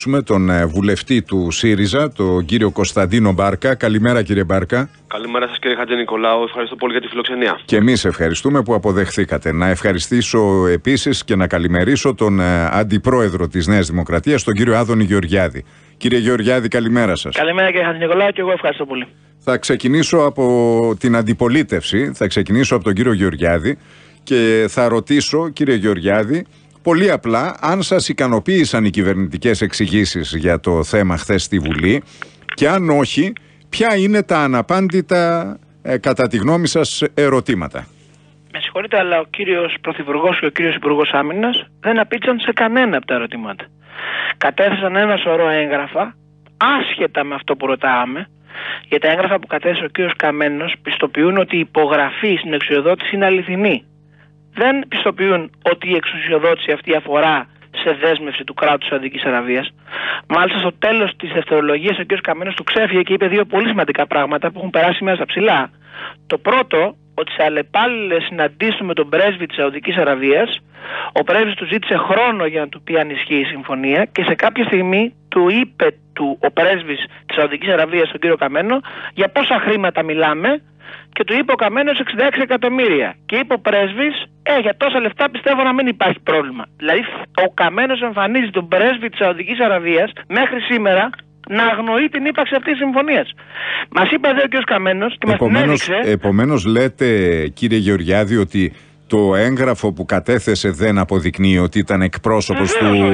Με τον βουλευτή του ΣΥΡΙΖΑ, τον κύριο Κωνσταντίνο Μπάρκα. Καλημέρα, κύριε Μπάρκα. Καλημέρα σας, κύριε Χατζηνικολάου. Ευχαριστώ πολύ για τη φιλοξενία. Και εμείς ευχαριστούμε που αποδεχθήκατε. Να ευχαριστήσω επίσης και να καλημερίσω τον αντιπρόεδρο της Νέας Δημοκρατίας, τον κύριο Άδωνη Γεωργιάδη. Κύριε Γεωργιάδη, καλημέρα σας. Καλημέρα, κύριε Χατζηνικολάου, και εγώ ευχαριστώ πολύ. Θα ξεκινήσω από την αντιπολίτευση, θα ξεκινήσω από τον κύριο Γεωργιάδη και θα ρωτήσω, κύριε Γεωργιάδη, πολύ απλά, αν σας ικανοποίησαν οι κυβερνητικές εξηγήσεις για το θέμα χθες στη Βουλή και αν όχι, ποια είναι τα αναπάντητα κατά τη γνώμη σας ερωτήματα. Με συγχωρείτε, αλλά ο κύριος Πρωθυπουργός και ο κύριος Υπουργός Άμυνας δεν απήντησαν σε κανένα από τα ερωτήματα. Κατέθεσαν ένα σωρό έγγραφα, άσχετα με αυτό που ρωτάμε, για τα έγγραφα που κατέθεσε ο κύριος Καμένος πιστοποιούν ότι η υπογραφή στην εξουσιοδότηση είναι αληθινή. Δεν πιστοποιούν ότι η εξουσιοδότηση αυτή αφορά σε δέσμευση του κράτους της Σαουδικής Αραβίας. Μάλιστα, στο τέλος της δευτερολογίας, ο κ. Καμένος του ξέφυγε και είπε δύο πολύ σημαντικά πράγματα που έχουν περάσει μέσα στα ψηλά. Το πρώτο, ότι σε αλλεπάλληλες συναντήσεις με τον πρέσβη της Σαουδικής Αραβίας, ο πρέσβης του ζήτησε χρόνο για να του πει αν ισχύει η συμφωνία και σε κάποια στιγμή του είπε ο πρέσβης της Σαουδικής Αραβίας, τον κ. Καμένο, για πόσα χρήματα μιλάμε. Και του είπε ο Καμένος 66 εκατομμύρια. Και είπε ο πρέσβης, για τόσα λεφτά πιστεύω να μην υπάρχει πρόβλημα. Δηλαδή, ο Καμένος εμφανίζει τον πρέσβη της Σαουδικής Αραβίας μέχρι σήμερα να αγνοεί την ύπαρξη αυτής της συμφωνίας. Μας είπε εδώ ο κ. Καμένος και μας την έδειξε. Επομένως, λέτε, κύριε Γεωργιάδη, ότι το έγγραφο που κατέθεσε δεν αποδεικνύει ότι ήταν εκπρόσωπος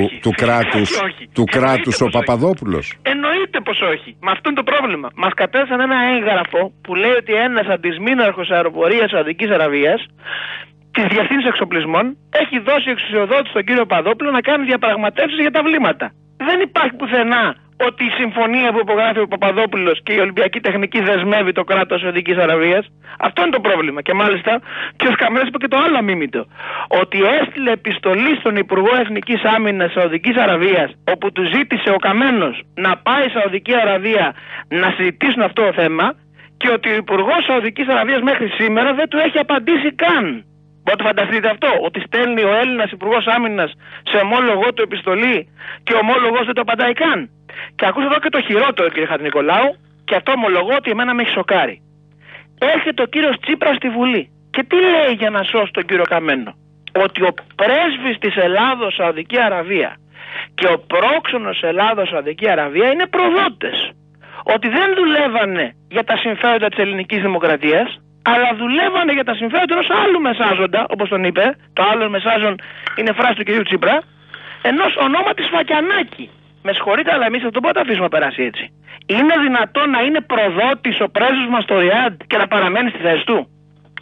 του κράτους ο Παπαδόπουλος. Εννοείται πως όχι. Μα αυτό είναι το πρόβλημα. Μας κατέθεσαν ένα έγγραφο που λέει ότι ένας αντισμήναρχος αεροπορίας Σαουδικής Αραβίας της Διευθύνσης Εξοπλισμών έχει δώσει εξουσιοδότηση στον κύριο Παπαδόπουλο να κάνει διαπραγματεύσεις για τα βλήματα. Δεν υπάρχει πουθενά ότι η συμφωνία που υπογράφει ο Παπαδόπουλος και η Ολυμπιακή Τεχνική δεσμεύει το κράτος Σαουδικής Αραβίας. Αυτό είναι το πρόβλημα. Και μάλιστα, και ο Καμένος είπε και το άλλο αμίμητο. Ότι έστειλε επιστολή στον Υπουργό Εθνικής Άμυνας Σαουδικής Αραβίας, όπου του ζήτησε ο Καμένος να πάει η Σαουδική Αραβία να συζητήσουν αυτό το θέμα, και ότι ο Υπουργός Σαουδικής Αραβίας μέχρι σήμερα δεν του έχει απαντήσει καν. Μπορείτε να φανταστείτε αυτό, ότι στέλνει ο Έλληνας Υπουργός Άμυνας σε ομόλογό του επιστολή και ο ομόλογος δεν το απαντάει καν. Και ακούστε εδώ και το χειρότερο, κύριε Χατζηνικολάου, και αυτό ομολογώ ότι εμένα με έχει σοκάρει. Έρχεται ο κύριος Τσίπρας στη Βουλή και τι λέει για να σώσει τον κύριο Καμένο? Ότι ο πρέσβης της Ελλάδος Σαουδική Αραβία και ο πρόξενος Ελλάδος Σαουδική Αραβία είναι προδότες. Ότι δεν δουλεύανε για τα συμφέροντα της ελληνικής δημοκρατίας, αλλά δουλεύανε για τα συμφέροντα ενός άλλου μεσάζοντα, όπως τον είπε. Το άλλο μεσάζον είναι φράση του κυρίου Τσίπρα, ενός ονόματι Σφακιανάκη. Με συγχωρείτε, αλλά εμείς αυτό δεν μπορούμε να αφήσουμε να περάσει έτσι. Είναι δυνατόν να είναι προδότης ο πρέσβης μας στο Ριάντ και να παραμένει στη θέση του?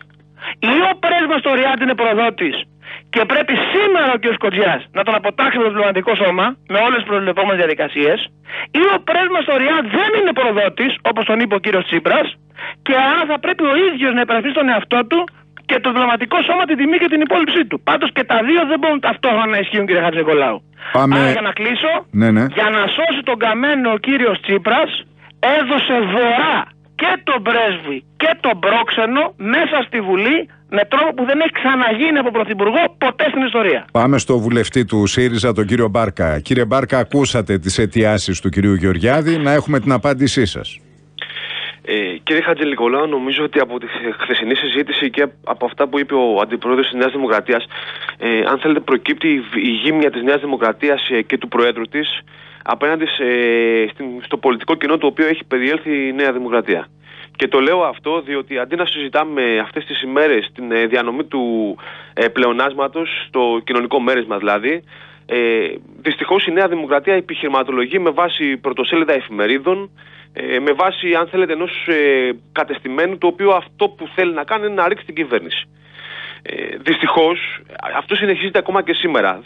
Ή ο πρέσβης μας στο Ριάντ είναι προδότης και πρέπει σήμερα ο κ. Κοντζιάς να τον αποτάξει με το διπλωματικό σώμα με όλες τις προβλεπόμενες διαδικασίες, ή ο πρέσβης μας στο Ριάντ δεν είναι προδότης, όπως τον είπε ο κ. Τσίπρας, και άρα θα πρέπει ο ίδιος να υπερασπίσει τον εαυτό του και το διπλωματικό σώμα την τιμή και την υπόλοιψή του. Πάντως και τα δύο δεν μπορούν ταυτόχρονα να ισχύουν, κύριε Χατζηνικολάου. Άρα, για να κλείσω, για να σώσει τον Καμένο ο κύριος Τσίπρας έδωσε δωρά και τον πρέσβη και τον πρόξενο μέσα στη Βουλή με τρόπο που δεν έχει ξαναγίνει από πρωθυπουργό ποτέ στην ιστορία. Πάμε στο βουλευτή του ΣΥΡΙΖΑ, τον κύριο Μπάρκα. Κύριε Μπάρκα, ακούσατε τις αιτιάσεις του κυρίου Γεωργιάδη, να έχουμε την απάντησή σας. Κύριε Χατζηνικολάου, νομίζω ότι από τη χθεσινή συζήτηση και από αυτά που είπε ο Αντιπρόεδρος της Νέας Δημοκρατίας, αν θέλετε, προκύπτει η γύμνια της Νέας Δημοκρατίας και του Προέδρου της απέναντι στο πολιτικό κοινό το οποίο έχει περιέλθει η Νέα Δημοκρατία. Και το λέω αυτό διότι αντί να συζητάμε αυτές τις ημέρες την διανομή του πλεονάσματος, το κοινωνικό μέρισμα δηλαδή, δυστυχώς η Νέα Δημοκρατία επιχειρηματολογεί με βάση πρωτοσέλιδα εφημερίδων, με βάση, αν θέλετε, ενός κατεστημένου, το οποίο αυτό που θέλει να κάνει είναι να ρίξει την κυβέρνηση. Δυστυχώς αυτό συνεχίζεται ακόμα και σήμερα.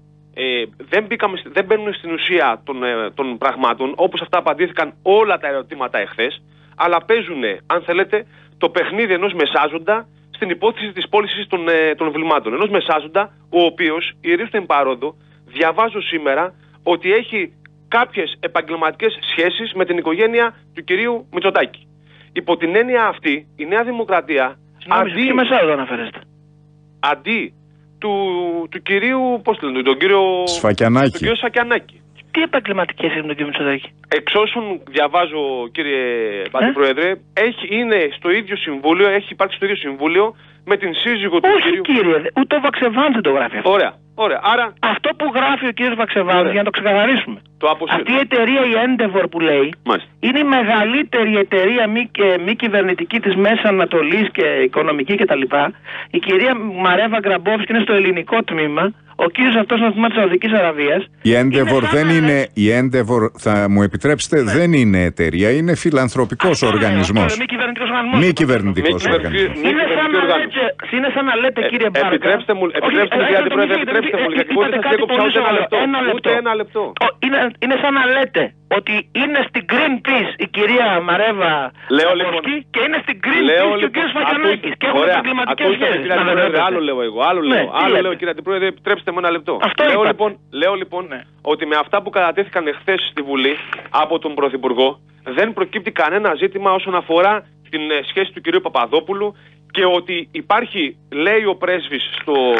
Δεν μπαίνουν στην ουσία των πραγμάτων, όπως αυτά απαντήθηκαν όλα τα ερωτήματα εχθές, αλλά παίζουν, αν θέλετε, το παιχνίδι ενός μεσάζοντα στην υπόθεση της πώλησης των βλημάτων. Ενός μεσάζοντα, ο οποίος, ηρίστον παρόδο, διαβάζω σήμερα ότι έχει κάποιες επαγγελματικές σχέσεις με την οικογένεια του κυρίου Μητσοτάκη. Υπό την έννοια αυτή, η Νέα Δημοκρατία, τι μεσάζοντα αναφέρεστε? Αντί του κυρίου, πώς λένε, τον κύριο Σφακιανάκη. Τον κύριο Σφακιανάκη. Τι επαγγελματικές είναι τον κύριο Μητσοτάκη? Εξ όσων διαβάζω, κύριε Αντιπρόεδρε, είναι στο ίδιο συμβούλιο, έχει υπάρξει στο ίδιο συμβούλιο με την σύζυγο του κυρίου. Όχι κύριε, ούτε ο Βαξεβάνης δεν το γράφει αυτό. Ωραία. Άρα... Αυτό που γράφει ο κύριος Βαξεβάνης, για να το ξεκαθαρίσουμε. Αυτή η εταιρεία, η Endeavor που λέει, είναι η μεγαλύτερη εταιρεία μη κυβερνητική της Μέσης Ανατολής και οικονομική κτλ. Η κυρία Μαρέβα Γκραμπόφσκι είναι στο ελληνικό τμήμα. Ο κύριος αυτός είναι στο τμήμα της Σαουδικής Αραβίας. Η Endeavor δεν είναι. Η Endeavor, θα μου επιτρέψετε, δεν είναι εταιρεία, είναι φιλανθρωπικός οργανισμός. Μη κυβερνητικός οργανισμός. Είναι σαν να λέτε, κύριε Μπάρκα. Επιτρέψτε μου, κύριε Αντιπρόεδρε, επιτρέψτε μου λιγάκι. Εγώ δεν σας έκοψα ούτε ένα λεπτό. Είναι σαν να λέτε ότι είναι στην Greenpeace η κυρία Μαρέβα Γκραμπόφσκι και είναι στην Greenpeace και ο κύριος Φακιανάκης. Και έχουν επαγγελματικές σχέσεις. Άλλο λέω εγώ. Άλλο λέω, κύριε Αντιπρόεδρε, επιτρέψτε μου ένα λεπτό. Λέω λοιπόν ότι με αυτά που κατατέθηκαν εχθές στη Βουλή από τον Πρωθυπουργό δεν προκύπτει κανένα ζήτημα όσον αφορά την σχέση του κυρίου Παπαδόπουλου και ότι υπάρχει, λέει ο πρέσβης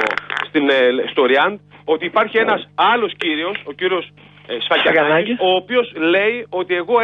στο Ριάντ, ότι υπάρχει ένας άλλος κύριος, ο κύριος Σφακιανάκης, ο οποίος λέει ότι εγώ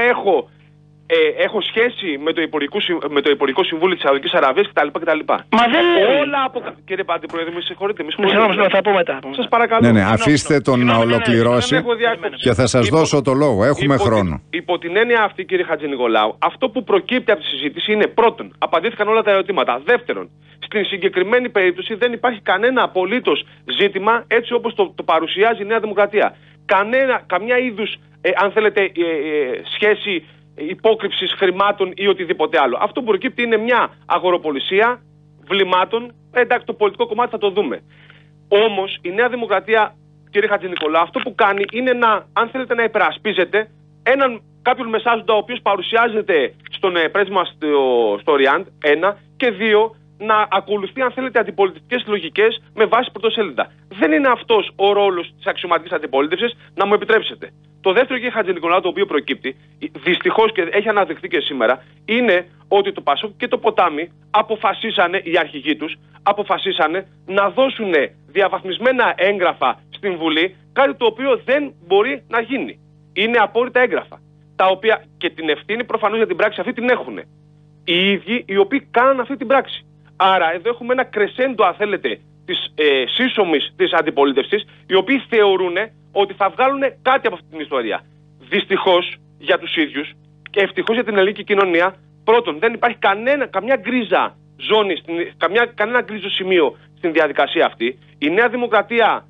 έχω σχέση με το Υπουργικό Συμβούλιο της Σαουδικής Αραβίας κτλ. Μα δεν λέει. Όλα από... Κύριε Αντιπρόεδρε, με συγχωρείτε. Θα πω μετά. Σας παρακαλώ. Ναι, αφήστε τον να ολοκληρώσει και θα σας δώσω το λόγο. Έχουμε χρόνο. Υπό την έννοια αυτή, κύριε Χατζηνικολάου, αυτό που προκύπτει από τη συζήτηση είναι πρώτον, απαντήθηκαν όλα τα ερωτήματα. Δεύτερον, στην συγκεκριμένη περίπτωση δεν υπάρχει κανένα απολύτως ζήτημα έτσι όπως το παρουσιάζει η Νέα Δημοκρατία. Καμιά είδους, αν θέλετε, σχέση υπόκρυψης χρημάτων ή οτιδήποτε άλλο. Αυτό που προκύπτει είναι μια αγοροπολισία βλημάτων. Εντάξει, το πολιτικό κομμάτι θα το δούμε. Όμως η Νέα Δημοκρατία, κύριε Χατζηνικολάου, αυτό που κάνει είναι αν θέλετε, να υπερασπίζεται κάποιον μεσάζοντα ο οποίος παρουσιάζεται στον πρέσβη μας στο Ριάντ, ένα, και δύο, να ακολουθεί, αν θέλετε, αντιπολιτευτικές λογικές με βάση πρωτοσέλιδα. Δεν είναι αυτός ο ρόλος της αξιωματικής αντιπολίτευσης, να μου επιτρέψετε. Το δεύτερο, κύριε Χατζηνικολάου, το οποίο προκύπτει, δυστυχώς και έχει αναδειχθεί και σήμερα, είναι ότι το Πασόκ και το Ποτάμι αποφασίσανε, οι αρχηγοί τους, αποφασίσανε να δώσουν διαβαθμισμένα έγγραφα στην Βουλή, κάτι το οποίο δεν μπορεί να γίνει. Είναι απόρριτα έγγραφα, τα οποία και την ευθύνη προφανώς για την πράξη αυτή την έχουν οι ίδιοι οι οποίοι κάνουν αυτή την πράξη. Άρα εδώ έχουμε ένα κρεσέντο, αν θέλετε, της σύσσωμης της αντιπολίτευσης, οι οποίοι θεωρούν ότι θα βγάλουν κάτι από αυτή την ιστορία. Δυστυχώς για τους ίδιους και ευτυχώς για την ελληνική κοινωνία, πρώτον, δεν υπάρχει καμιά γκρίζα ζώνη, κανένα γκρίζο σημείο στην διαδικασία αυτή. Η Νέα Δημοκρατία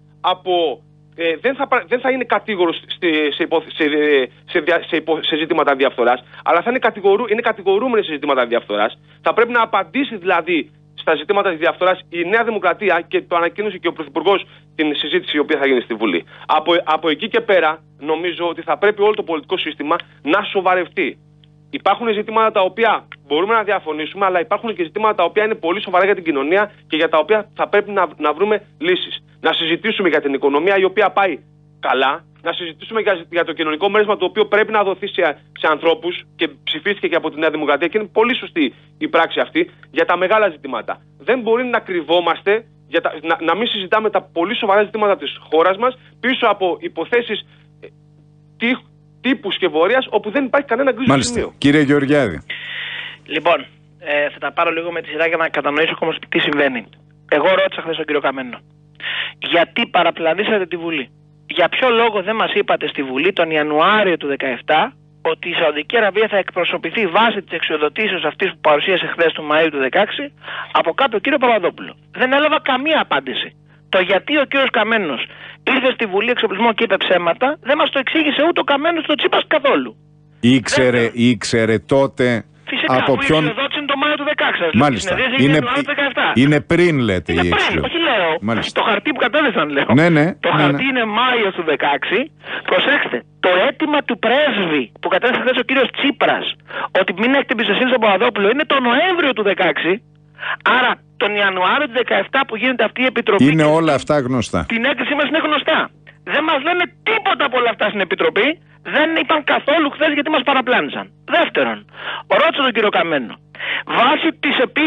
δεν θα είναι κατήγορος σε ζητήματα διαφθοράς, αλλά θα είναι κατηγορούμενη σε ζητήματα διαφθοράς. Θα πρέπει να απαντήσει δηλαδή στα ζητήματα της διαφθοράς η Νέα Δημοκρατία, και το ανακοίνωσε και ο Πρωθυπουργός την συζήτηση η οποία θα γίνει στη Βουλή. Από εκεί και πέρα νομίζω ότι θα πρέπει όλο το πολιτικό σύστημα να σοβαρευτεί. Υπάρχουν ζητήματα τα οποία μπορούμε να διαφωνήσουμε, αλλά υπάρχουν και ζητήματα τα οποία είναι πολύ σοβαρά για την κοινωνία και για τα οποία θα πρέπει να βρούμε λύσεις. Να συζητήσουμε για την οικονομία η οποία πάει καλά, να συζητήσουμε για το κοινωνικό μέρισμα το οποίο πρέπει να δοθεί σε ανθρώπους και ψηφίστηκε και από τη Νέα Δημοκρατία και είναι πολύ σωστή η πράξη αυτή για τα μεγάλα ζητήματα. Δεν μπορεί να κρυβόμαστε, να μην συζητάμε τα πολύ σοβαρά ζητήματα της χώρας μας πίσω από υποθέσεις τύπους και βορείας όπου δεν υπάρχει κανένα γκρίζο σημείο. Κύριε Γεωργιάδη. Λοιπόν, θα τα πάρω λίγο με τη σειρά για να κατανοήσω όμως τι συμβαίνει. Εγώ ρώτησα χθες τον κύριο Καμένο. Γιατί παραπλανήσατε τη Βουλή? Για ποιο λόγο δεν μας είπατε στη Βουλή τον Ιανουάριο του 2017 ότι η Σαουδική Αραβία θα εκπροσωπηθεί βάσει της εξοδοτήσεως αυτής που παρουσίασε χθες του Μαΐου του 2016 από κάποιο κύριο Παπαδόπουλο? Δεν έλαβα καμία απάντηση. Το γιατί ο κύριος Καμένος ήρθε στη Βουλή εξοπλισμό και είπε ψέματα δεν μας το εξήγησε ούτε ο Καμένος το Τσίπρας καθόλου. Ήξερε τότε. Φυσικά, από ποιον... είναι το Μάιο του 2016. Μάλιστα. Είναι πριν, λέτε. Είναι πριν, όχι λέω. Μάλιστα. Το χαρτί που κατέθεσαν λέω. Ναι. Το χαρτί είναι Μάιο του 2016. Προσέξτε, το αίτημα του πρέσβη που κατέθεσε χθες ο κύριος Τσίπρας ότι μην έχετε εμπιστοσύνη στον Παπαδόπουλο είναι το Νοέμβριο του 2016. Άρα τον Ιανουάριο του 2017 που γίνεται αυτή η επιτροπή. Είναι όλα αυτά γνωστά. Την έκθεσή μας είναι γνωστά. Δεν μας λένε τίποτα από όλα αυτά στην Επιτροπή. Δεν είπαν καθόλου χθες γιατί μας παραπλάνησαν. Δεύτερον, ρώτησα τον κύριο Καμένο. Βάσει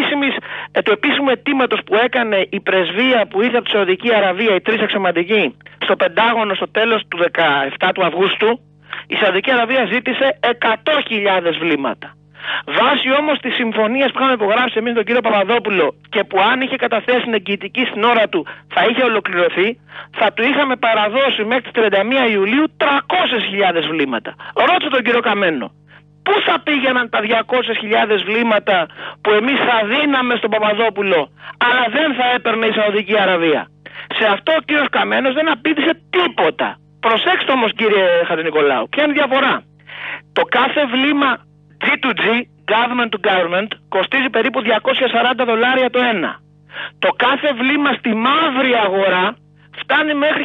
του επίσημου αιτήματος που έκανε η πρεσβεία που ήρθε από τη Σαουδική Αραβία, οι τρεις αξιωματικοί, στο Πεντάγωνο στο τέλος του 17 του Αυγούστου, η Σαουδική Αραβία ζήτησε 100.000 βλήματα. Βάσει όμως τις συμφωνίες που είχαμε υπογράψει εμείς τον κύριο Παπαδόπουλο και που αν είχε καταθέσει την εγγυητική στην ώρα του θα είχε ολοκληρωθεί, θα του είχαμε παραδώσει μέχρι τις 31 Ιουλίου 300.000 βλήματα. Ρώτησε τον κύριο Καμένο, πού θα πήγαιναν τα 200.000 βλήματα που εμείς θα δίναμε στον Παπαδόπουλο, αλλά δεν θα έπαιρνε η Σαουδική Αραβία? Σε αυτό ο κύριος Καμένος δεν απήντησε τίποτα. Προσέξτε όμως κύριε Χατζηνικολάου, ποια είναι η διαφορά? Το κάθε βλήμα G2G, government to government, κοστίζει περίπου $240 το ένα. Το κάθε βλήμα στη μαύρη αγορά φτάνει μέχρι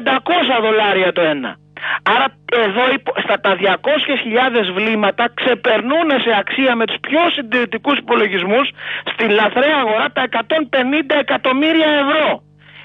$1.500 το ένα. Άρα εδώ στα τα 200.000 βλήματα ξεπερνούν σε αξία με τους πιο συντηρητικούς υπολογισμούς στην λαθρέα αγορά τα 150 εκατομμύρια ευρώ.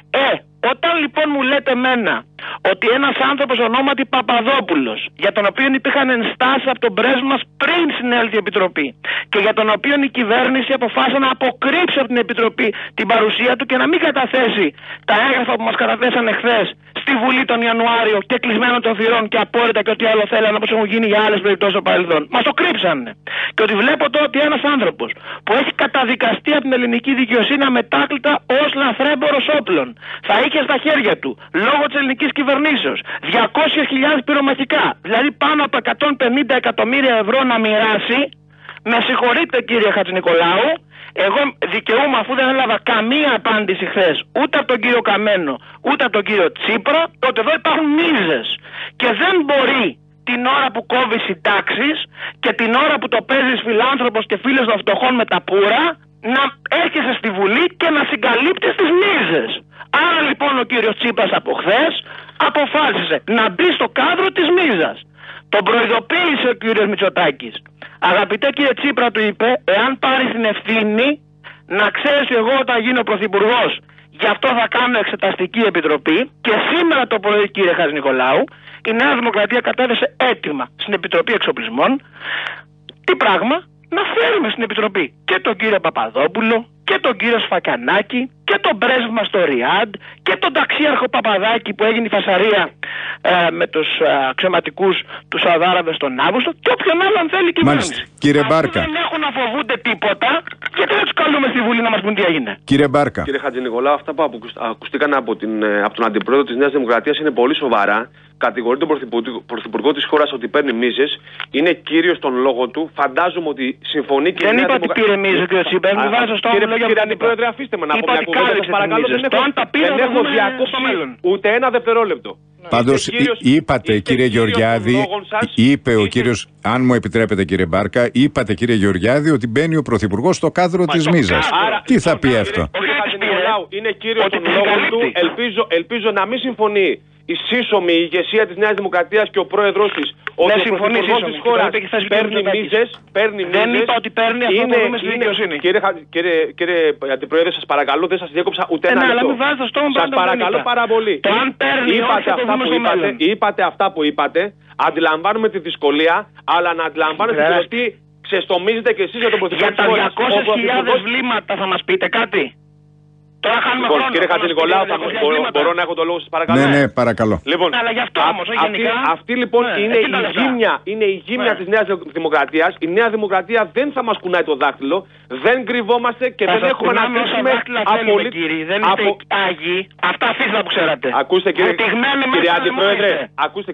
Όταν λοιπόν μου λέτε εμένα ότι ένας άνθρωπος ονόματι Παπαδόπουλος, για τον οποίο υπήρχαν ενστάσεις από τον πρέσβη μας πριν συνέλθει η Επιτροπή και για τον οποίο η κυβέρνηση αποφάσισε να αποκρύψει από την Επιτροπή την παρουσία του και να μην καταθέσει τα έγγραφα που μας καταθέσαν εχθές στη Βουλή τον Ιανουάριο και κλεισμένο των θυρών και απόρριτα και ό,τι άλλο θέλανε, όπως έχουν γίνει για άλλες περιπτώσεις στο παρελθόν. Μας το κρύψανε. Και ότι βλέπω τώρα ότι ένας άνθρωπος που έχει καταδικαστεί από την ελληνική δικαιοσύνη αμετάκλητα ως λαθρέμπορος όπλων θα είχε στα χέρια του, λόγω της ελληνικής κυβερνήσεως, 200.000 πυρομαχικά, δηλαδή πάνω από 150 εκατομμύρια ευρώ να μοιράσει. Με συγχωρείτε κύριε Χατζηνικολάου, εγώ δικαιούμαι, αφού δεν έλαβα καμία απάντηση χθες ούτε από τον κύριο Καμένο ούτε από τον κύριο Τσίπρα, ότι εδώ υπάρχουν μίζες και δεν μπορεί την ώρα που κόβει συντάξεις και την ώρα που το παίζεις φιλάνθρωπος και φίλος των φτωχών με τα πουρα να έρχεσαι στη Βουλή και να συγκαλύπτεις τις μίζες. Άρα λοιπόν ο κύριος Τσίπρας από χθες αποφάσισε να μπει στο κάδρο της μίζας. Τον προειδοποίησε ο κύριος Μητσοτάκης. Αγαπητέ κύριε Τσίπρα, του είπε, εάν πάρεις την ευθύνη, να ξέρεις εγώ όταν γίνω πρωθυπουργός, γι' αυτό θα κάνω εξεταστική επιτροπή. Και σήμερα το πρωί κύριε Χατζηνικολάου, η Νέα Δημοκρατία κατέθεσε έτοιμα στην Επιτροπή Εξοπλισμών. Τι πράγμα? Να φέρουμε στην Επιτροπή και τον κύριο Παπαδόπουλο και τον κύριο Σφακιανάκη και τον πρέσβη μας στο Ριάντ και τον ταξίαρχο Παπαδάκη που έγινε η φασαρία με τους αξιωματικούς του Σαουδάραβες τον Αύγουστο και όποιον άλλον θέλει η κυβέρνηση. Κύριε Μπάρκα. Δεν έχουν να φοβούνται τίποτα, γιατί δεν τους καλούμε στη Βουλή να μας πούν τι έγινε? Κύριε Μπάρκα. Κύριε Χατζηνικολάου, αυτά που ακουστήκαν από τον Αντιπρόεδρο της Νέας Δημοκρατίας είναι πολύ σοβαρά. Κατηγορεί τον Πρωθυπουργό της χώρας ότι παίρνει μίζες. Είναι κύριος τον λόγο του. Φαντάζομαι ότι συμφωνεί και η Νέα Δημοκρατία. Δεν είπα ότι πήρε μίζες, κύριε Τσίπρα. Δεν βάζω στο λόγο. Κύριε Αντιπρόεδρε, αφήστε με να πω μια κουβέντα. Σας παρακαλώ, δεν έχω διακόψει ούτε ένα δευτερόλεπτο. Πάντως είπατε κύριε Γεωργιάδη, είπε ο κύριος, αν μου επιτρέπετε κύριε Μπάρκα, είπατε κύριε Γεωργιάδη ότι μπαίνει ο Πρωθυπουργός στο κάδρο της μίζας. Τι θα πει αυτό? Κύριε Χατζηνικολάου, είναι κύριος των λόγων του. Ελπίζω να μην συμφωνεί η σύσσωμη ηγεσία της Νέας Δημοκρατίας και ο πρόεδρος της ότι ο πρωθυπουργός της χώρας παίρνει μίζες. Δεν είπα ότι παίρνει, αυτό το δούμε στη δικαιοσύνη. Κύριε Αντιπρόεδρε, σας παρακαλώ, δεν σας διέκοψα ούτε ένα λεπτό. Σας παρακαλώ πάρα πολύ. Είπατε αυτά που είπατε, αντιλαμβάνουμε τη δυσκολία, αλλά να αντιλαμβάνεστε ότι ξεστομίζετε και εσείς για τον πρωθυπουργό της χώρας. Για τα 200.000 βλήματα θα μας πείτε κάτι? Τώρα χάνουμε χρόνο. Κύριε Χατζηνικολάου, μπορώ να έχω το λόγο σας παρακαλώ? Ναι, παρακαλώ. Λοιπόν, αλλά γι' αυτό όμως, αυτή λοιπόν είναι η γύμνια της Νέας Δημοκρατίας. Η Νέα Δημοκρατία δεν θα μας κουνάει το δάχτυλο, δεν κρυβόμαστε και δεν έχουμε να κρύψουμε απολύτως. Δεν είστε άγιοι, αυτά αφήστε που ξέρατε. Ακούστε κύριε Αντιπρόεδρε,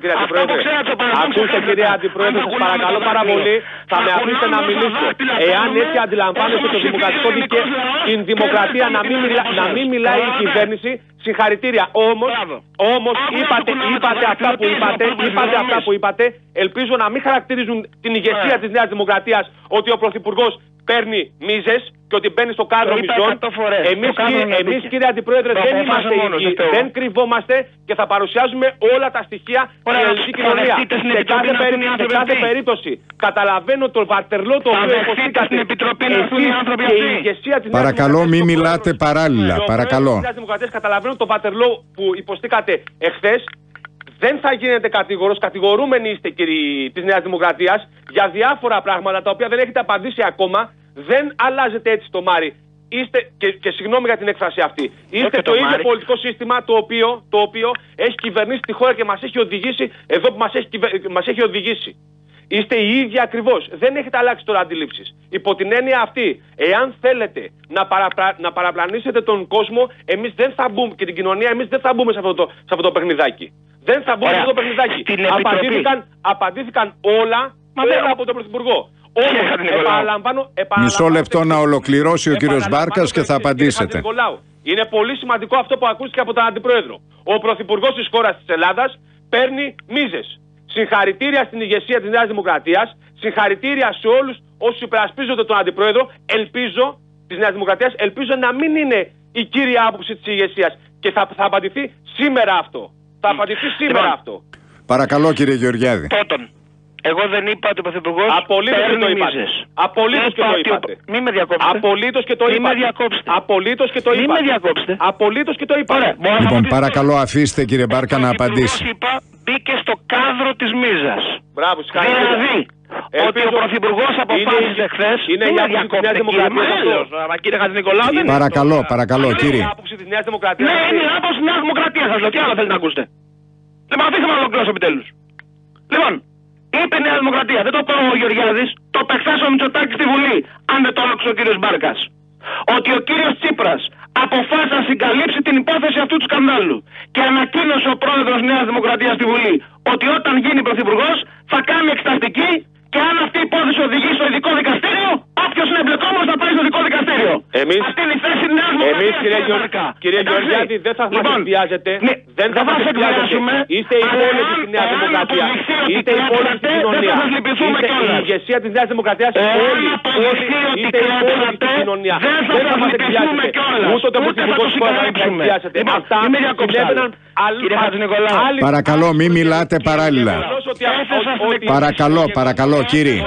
σας παρακαλώ πάρα πολύ, θα με αφήσετε να μιλήσω. Εάν έτσι αντιλαμβάνεστε το δημοκρατικό δικαίωμα, την δημοκρατία να μην μιλάει η κυβέρνηση, συγχαρητήρια. Όμως είπατε αυτά που είπατε. Ελπίζω να μην χαρακτηρίζουν την ηγεσία της Νέας Δημοκρατίας ότι ο Πρωθυπουργός παίρνει μίζες και ότι μπαίνει στο κάδρο μιζών. Εμείς κύριε Αντιπρόεδρε δεν είμαστε ίδιοι, δεν κρυβόμαστε και θα παρουσιάζουμε όλα τα στοιχεία στην ελληνική κοινωνία. Σε κάθε περίπτωση καταλαβαίνω το βατερλό το οποίο υποστήκατε εσείς και η ηγεσία της Νέας Δημοκρατίας. Παρακαλώ μην μιλάτε παράλληλα, παρακαλώ. Καταλαβαίνω το βατερλό που υποστήκατε εχθές. Δεν θα γίνετε κατηγορός, κατηγορούμενοι είστε κύριοι της Νέας Δημοκρατίας για διάφορα πράγματα τα οποία δεν έχετε απαντήσει ακόμα. Δεν αλλάζετε έτσι το Μάρι είστε, και συγγνώμη για την έκφραση αυτή, είστε το ίδιο πολιτικό σύστημα το οποίο έχει κυβερνήσει τη χώρα και μας έχει οδηγήσει εδώ που μας έχει οδηγήσει. Είστε οι ίδιοι ακριβώς. Δεν έχετε αλλάξει τώρα αντιλήψεις. Υπό την έννοια αυτή, εάν θέλετε να παραπλανήσετε τον κόσμο, εμείς δεν θα μπούμε, και την κοινωνία, εμείς δεν θα μπούμε σε αυτό το παιχνιδάκι. Δεν θα μπούμε σε αυτό το παιχνιδάκι. Απαντήθηκαν όλα πέρα από τον Πρωθυπουργό. Μισό λεπτό να ολοκληρώσει ο κύριος Μπάρκας και θα απαντήσετε. Είναι πολύ σημαντικό αυτό που ακούστηκε από τον Αντιπρόεδρο. Ο Πρωθυπουργός της χώρας της Ελλάδας παίρνει μίζες. Συγχαρητήρια στην ηγεσία της Νέας Δημοκρατίας, συγχαρητήρια σε όλους όσους υπερασπίζονται τον Αντιπρόεδρο. Ελπίζω της Νέας Δημοκρατίας, ελπίζω να μην είναι η κύρια άποψη της ηγεσίας και θα απαντηθεί σήμερα αυτό. Θα απαντηθεί σήμερα αυτό. Παρακαλώ, κύριε Γεωργιάδη. Πρώτον, εγώ δεν είπα ότι ο Πρωθυπουργός παίρνει μίζες. Απολύτως και το είπατε. Μην με διακόψετε. Απολύτως και το είπατε. Απολύτως και το είπατε. Μην με διακόψετε. Απολύτως και το είπατε. Λοιπόν, παρακαλώ, αφήστε κύριε Μπάρκα να απαντήσει. Μπήκε στο κάδρο της μίζας. Μπράβο, συγχαρητήρια. Δηλαδή, ότι ο Πρωθυπουργός αποφάσισε χθες. Είναι η άποψη της Νέας Δημοκρατίας. Κύριε Χατζηνικολάου, δεν είναι. Παρακαλώ, κύριε. Είναι η άποψη της Νέας Δημοκρατίας. Ναι, είναι η άποψη της Νέας Δημοκρατίας. Σας λέω, τι άλλο θέλετε να ακούσετε. Λοιπόν, αφήστε με να ολοκληρώσω επιτέλους. Λοιπόν, είπε η Νέα Δημοκρατία, δεν το πω ο Γεωργιάδης, το παιχθάς ο Μητσοτάκης στη Βουλή, αν δεν το έλεξε ο κύριος Μπάρκας. Ότι ο κύριος Τσίπρας αποφάσισε να συγκαλύψει την υπόθεση αυτού του σκανδάλου και ανακοίνωσε ο πρόεδρος Νέας Δημοκρατίας στη Βουλή ότι όταν γίνει πρωθυπουργός θα κάνει εξεταστική και αν αυτή η υπόθεση οδηγεί στο ειδικό δικαστήριο, όποιος είναι εμπλεκόμενος θα πάει στο ειδικό δικαστήριο. Αυτή είναι η θέση της Νέας Δημοκρατίας. Κύριε Γεωργιάδη, δεν θα μας εκβιάζετε. Δεν θα μας εκβιάζουμε. Είστε υπόλοιποι στη Νέα Δημοκρατία. Είστε υπόλοιποι στην κοινωνία. Η ηγεσία της Νέας Δημοκρατίας όλοι είστε υπόλοιποι στην κοινωνία. Δεν θα μας εκβιάζετε. Ούτε το Πρωθυπουργό της χώρας θα εκβιάζετε. Αυτά συνέβαιναν άλλοι. Παρακαλώ, μην μιλάτε παράλληλα. Παρακαλώ, κύριε.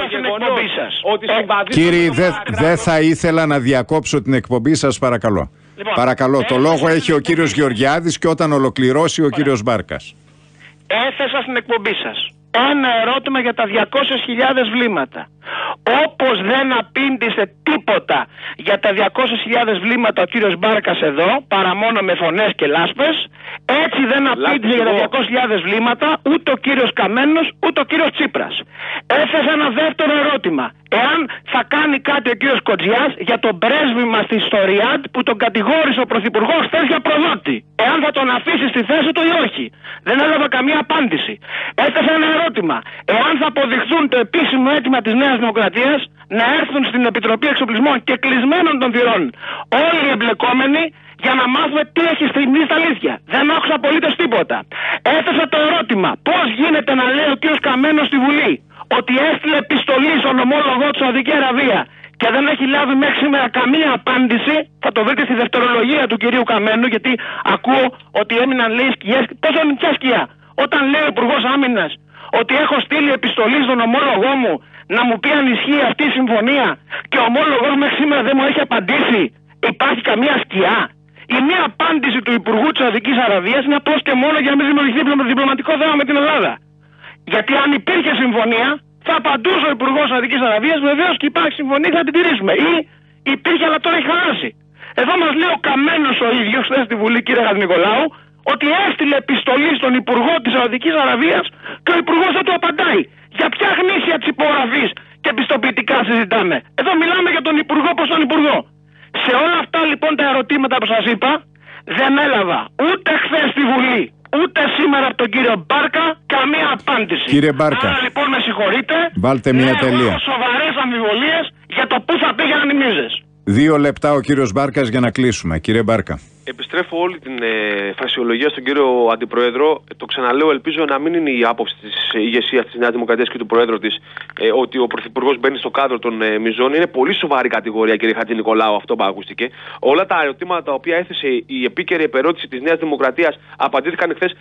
Κύριε, δεν θα ήθελα να διακόψω την εκπομπή σας, παρακαλώ. Παρακαλώ, το λόγο έχει ο κύριος Γεωργιάδης και όταν ολοκληρώσει ο κύριος Μπάρκας. Έθεσα στην εκπομπή σας ένα ερώτημα για τα 200.000 βλήματα. Όπως δεν απήντησε τίποτα για τα 200.000 βλήματα ο κύριος Μπάρκας εδώ, παρά μόνο με φωνές και λάσπες, έτσι δεν απήντησε για τα 200.000 βλήματα ούτε ο κύριος Καμένος ούτε ο κύριος Τσίπρας. Έθεσα ένα δεύτερο ερώτημα. Εάν θα κάνει κάτι ο κύριος Κοτζιάς για τον πρέσβη μας στη Ριάντ που τον κατηγόρησε ο Πρωθυπουργός χθες για προδότη. Εάν θα τον αφήσει στη θέση του ή όχι. Δεν έλαβα καμία απάντηση. Έθεσα ένα ερώτημα. Εάν θα αποδειχθούν το επίσημο αίτημα της Νέας Δημοκρατίας να έρθουν στην Επιτροπή Εξοπλισμών και κλεισμένων των θυρών όλοι οι εμπλεκόμενοι για να μάθουμε τι έχει στιγμή στα αλήθεια. Δεν άκουσα απολύτως τίποτα. Έθεσα το ερώτημα. Πώς γίνεται να λέει ο κύριος Καμένος στη Βουλή ότι έστειλε επιστολή στον ομόλογό του Σαουδική Αραβία και δεν έχει λάβει μέχρι σήμερα καμία απάντηση. Θα το βρείτε στη δευτερολογία του κυρίου Καμένου, γιατί ακούω ότι έμειναν λέει σκιές. Πόσο είναι ποια σκιά? Όταν λέει ο Υπουργός Άμυνας ότι έχω στείλει επιστολή στον ομόλογό μου να μου πει αν ισχύει αυτή η συμφωνία και ο ομόλογός μέχρι σήμερα δεν μου έχει απαντήσει, υπάρχει καμία σκιά? Η μία απάντηση του Υπουργού της Σαουδικής Αραβίας είναι απλώς και μόνο για να μην δημιουργηθεί διπλωματικό θέμα με την Ελλάδα. Γιατί αν υπήρχε συμφωνία, θα απαντούσε ο Υπουργός της Σαουδικής Αραβίας, βεβαίως και υπάρχει συμφωνία, θα την τηρήσουμε. Ή υπήρχε, αλλά τώρα έχει χαλάσει. Εδώ μας λέει ο Καμένος ο ίδιος, χθες στη Βουλή, κύριε Χατζηνικολάου, ότι έστειλε επιστολή στον Υπουργό της Σαουδικής Αραβίας και ο Υπουργός δεν του απαντάει. Για ποια γνήσια της υπογραφής και πιστοποιητικά συζητάμε? Εδώ μιλάμε για τον Υπουργό προς τον Υπουργό. Σε όλα αυτά λοιπόν τα ερωτήματα που σας είπα, δεν έλαβα ούτε χθες στη Βουλή, ούτε σήμερα από τον κύριο Μπάρκα καμία απάντηση. Κύριε Μπάρκα, άρα λοιπόν με συγχωρείτε, βάλτε μια τελεία. Έχω σοβαρές αμφιβολίες για το πού θα πήγαιναν οι μίζες. 2 λεπτά ο κύριος Μπάρκας για να κλείσουμε. Κύριε Μπάρκα. Επιστρέφω όλη την φρασιολογία στον κύριο Αντιπρόεδρο. Το ξαναλέω, ελπίζω να μην είναι η άποψη της ηγεσίας της Νέας Δημοκρατίας και του Προέδρου της ότι ο Πρωθυπουργός μπαίνει στο κάδρο των μιζών. Είναι πολύ σοβαρή κατηγορία, κύριε Χατζηνικολάου, αυτό που ακούστηκε. Όλα τα ερωτήματα τα οποία έθεσε η επίκαιρη επερώτηση της Νέας Δημοκρατίας απαντήθηκαν χθες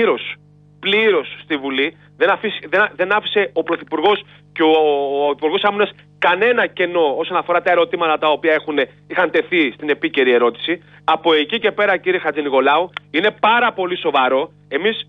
πλήρως στη Βουλή. Δεν άφησε ο Πρωθυπουργός και ο Υπουργός Άμυνας κανένα κενό όσον αφορά τα ερωτήματα τα οποία είχαν τεθεί στην επίκαιρη ερώτηση. Από εκεί και πέρα, κύριε Χατζηνικολάου, είναι πάρα πολύ σοβαρό εμείς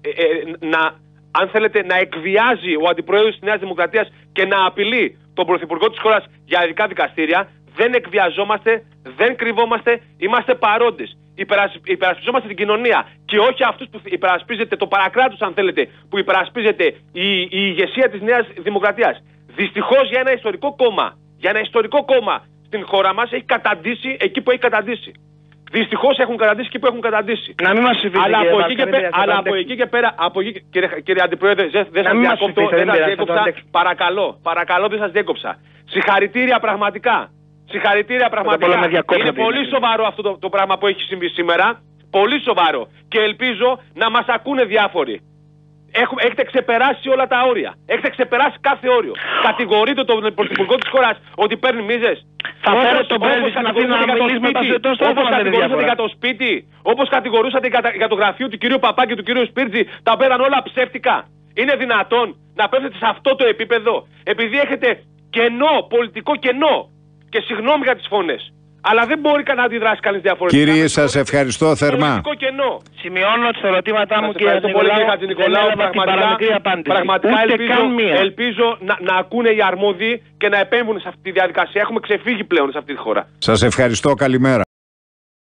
αν θέλετε, να εκβιάζει ο Αντιπρόεδρος της Νέας Δημοκρατίας και να απειλεί τον Πρωθυπουργό της χώρας για ειδικά δικαστήρια. Δεν εκβιαζόμαστε, Δεν κρυβόμαστε, είμαστε παρόντες. Υπερασπιζόμαστε την κοινωνία και όχι αυτούς που υπερασπίζεται το παρακράτος, αν θέλετε, που υπερασπίζεται η ηγεσία της Νέας Δημοκρατίας. Δυστυχώς για ένα ιστορικό κόμμα στην χώρα μας έχει καταντήσει εκεί που έχει καταντήσει. Δυστυχώς έχουν καταντήσει εκεί που έχουν καταντήσει. Να μην μας συμφίσει. Αλλά από εκεί και πέρα, κύριε Αντιπρόεδρε, δεν σας διακόπτω, παρακαλώ δεν σας διέκοψα. Συγχαρητήρια πραγματικά. Είναι πολύ σοβαρό αυτό το πράγμα που έχει συμβεί σήμερα. Πολύ σοβαρό. Και ελπίζω να μας ακούνε διάφοροι. Έχετε ξεπεράσει όλα τα όρια. Έχετε ξεπεράσει κάθε όριο. Κατηγορείτε τον πρωθυπουργό της χώρας ότι παίρνει μίζες. Θα φέρω τον πρέσβη να πει να μιλήσουμε όπως κατηγορούσατε για το σπίτι, όπως κατηγορούσατε για το γραφείο του κυρίου Παπά και του κυρίου Σπίρτζη, τα πέραν όλα ψεύτικα. Είναι δυνατόν να πέφτετε σε αυτό το επίπεδο, επειδή έχετε κενό, πολιτικό κενό, και συγγνώμη για τις φωνές. Αλλά δεν μπορεί να αντιδράσει κανείς διαφορετικά. Κύριε, σας ευχαριστώ θερμά. Σημειώνω τις ερωτήματα μου, κύριε Χατζηνικολάου. Πραγματικά ελπίζω να ακούνε οι αρμόδιοι και να επέμβουν σε αυτή τη διαδικασία. Έχουμε ξεφύγει πλέον σε αυτή τη χώρα. Σας ευχαριστώ. Καλημέρα.